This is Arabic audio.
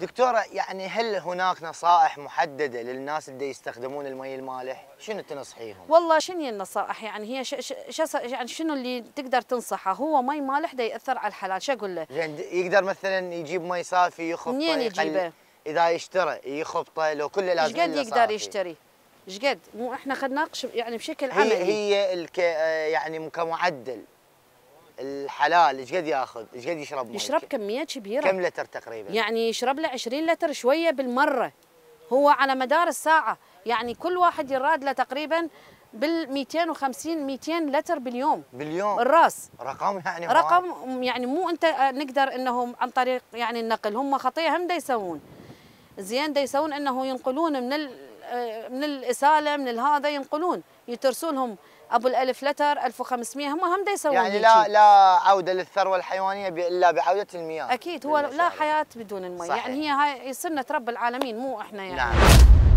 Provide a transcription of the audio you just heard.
دكتورة يعني هل هناك نصائح محددة للناس اللي يستخدمون المي المالح؟ شنو تنصحيهم؟ والله شنو هي النصائح؟ يعني هي يعني شنو اللي تقدر تنصحه؟ هو مي مالح ده ياثر على الحلال، شو اقول له؟ زين يقدر مثلا يجيب مي صافي يخبطه؟ منين يجيبه؟ اذا يشترى يخبطه لو كله لازم ايش قد الا يقدر صافي؟ يشتري؟ ايش قد؟ مو احنا خلينا نناقش يعني بشكل هي عملي. هي يعني كمعدل الحلال ايش قد ياخذ؟ ايش قد يشرب مي؟ يشرب كمية كبيرة. كم لتر تقريبا؟ يعني يشرب له 20 لتر شوية بالمرة، هو على مدار الساعة. يعني كل واحد يراد له تقريبا بال 250 200 لتر باليوم. باليوم؟ الراس رقم يعني رقم يعني مو انت نقدر انهم عن طريق يعني النقل، هم خطيه هم دا يسوون زين، دا يسوون انه ينقلون من الاساله من هذا، ينقلون يترسوا لهم ابو ال1000 لتر 1500، هم دا يسوون يعني هيجي. لا عوده للثروه الحيوانيه الا بعوده المياه. اكيد هو لا حياه بدون المي، صحيح. يعني هي هاي سنه رب العالمين مو احنا يعني. نعم.